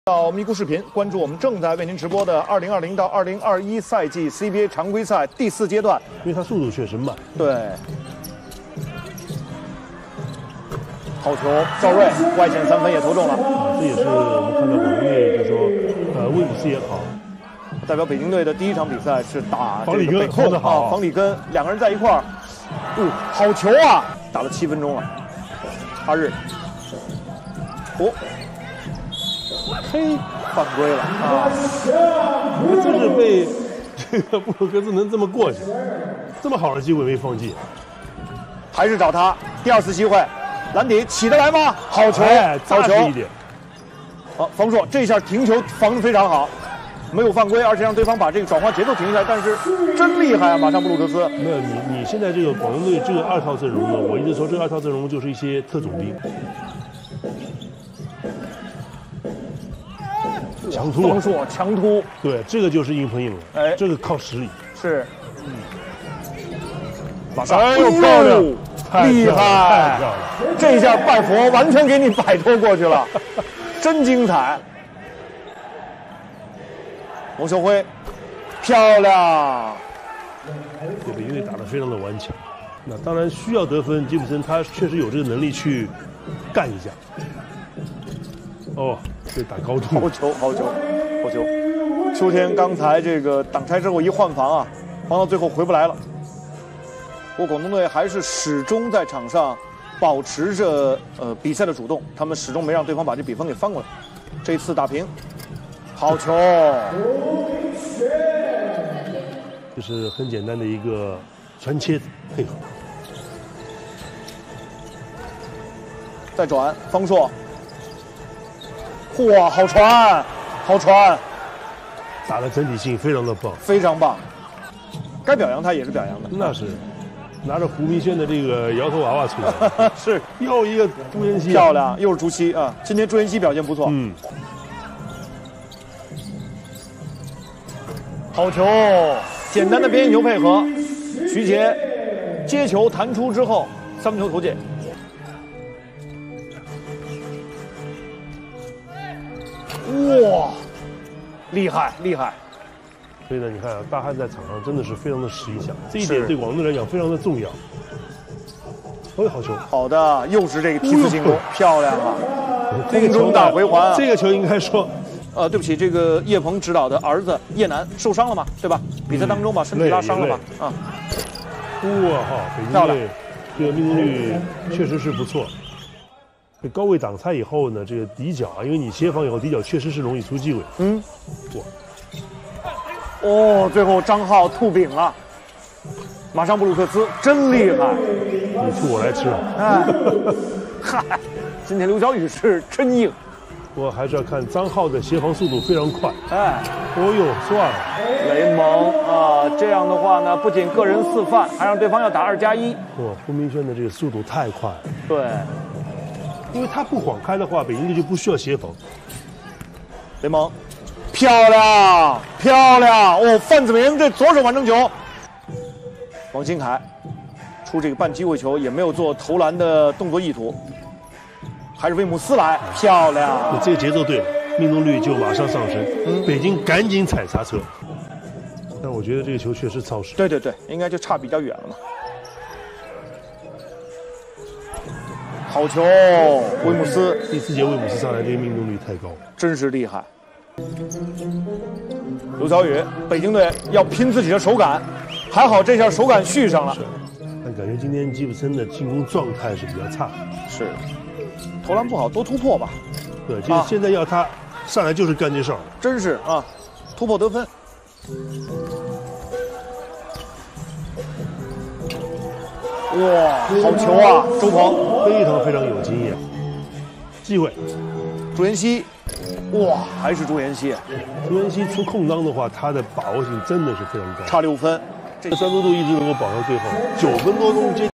到咪咕视频，关注我们正在为您直播的2020到2021赛季 CBA 常规赛第4阶段。 因为他速度确实慢。 对，好球，赵睿外线3分也投中了。 这也是我们看到广东队，就是说，威姆斯也好， 代表北京队的第1场比赛是打房里根后的好， 房里根2个人在一块儿，好球啊！打了7分钟了，哈日，嘿，犯规了啊！ 真是被这个布鲁克斯能这么过去，这么好的机会没放弃， 还是找他第2次机会，篮底起得来吗？好球，好球一点。 好，方硕这下停球防得非常好，没有犯规，而且让对方把这个转化节奏停下来，但是真厉害啊！马上布鲁克斯， 没有你现在这个广东队这个2套阵容呢，我一直说这个2套阵容就是一些特种兵。强突， 方硕强突， 对，这个就是硬碰硬了。 哎， 这个靠实力。 是，马上， 哎呦，漂亮，厉害， 太漂亮！ 这下拜佛完全给你摆脱过去了，真精彩。王秀辉，漂亮。 这北京队打得非常的顽强。那当然需要得分，吉普森他确实有这个能力去干一下。哦，这打高度， 好球，好球，好球！秋天刚才这个挡拆之后一换防啊，防到最后回不来了。不过广东队还是始终在场上保持着比赛的主动，他们始终没让对方把这比分给翻过来。这次打平，好球！ 这是很简单的一个传切配合。 再转，方硕。嚯，好传，好传， 打的整体性非常的棒， 非常棒。该表扬他也是表扬的， 那是拿着胡明轩的这个摇头娃娃出来， 是又一个朱彦曦， 漂亮，又是朱熹啊！今天朱彦曦表现不错，好球，简单的边球配合，徐杰接球弹出之后3分球投进。哇，厉害厉害！ 所以呢，你看啊，大汉在场上真的是非常的识一下，这一点对广东队来讲非常的重要。哦，好球！ 好的，又是这个梯次进攻，漂亮啊！空中大回环啊！ 这个球应该说， 对不起，这个叶鹏指导的儿子叶楠受伤了嘛，对吧？比赛当中把身体拉伤了吧？啊！ 哇哈，北京队这个命中率确实是不错。这高位挡拆以后呢，这个底角啊，因为你协防以后底角确实是容易出机会。 哇！最后张浩吐饼了，马上布鲁克斯真厉害， 你出我来吃。 嗨，今天刘晓宇是真硬。 我还是要看张浩的协防速度非常快。哦呦，算了， 雷蒙啊，这样的话呢，不仅个人4犯，还让对方要打2+1。 胡明轩的这个速度太快了。 对。 因为他不晃开的话，北京队就不需要协防。 雷蒙，漂亮漂亮！哦，范子铭这左手完成球。王新凯出这个半机会球，也没有做投篮的动作意图，还是威姆斯来，漂亮！ 这个节奏对了，命中率就马上上升。北京赶紧踩刹车。但我觉得这个球确实超时。 对对对，应该就差比较远了嘛。好球，威姆斯！ 第4节威姆斯上来这个命中率太高， 真是厉害。刘晓宇，北京队要拼自己的手感，还好这下手感续上了。 但感觉今天吉普森的进攻状态是比较差的。 是，投篮不好，多突破吧。 对，就是现在要他上来就是干这事儿。 真是啊，突破得分。哇，好球啊，周鹏非常有经验。机会， 朱彦曦，哇，还是朱彦曦。 朱彦曦出空当的话，他的把握性真的是非常高， 差6分， 这个专注度一直能够保到最后，9分多钟接。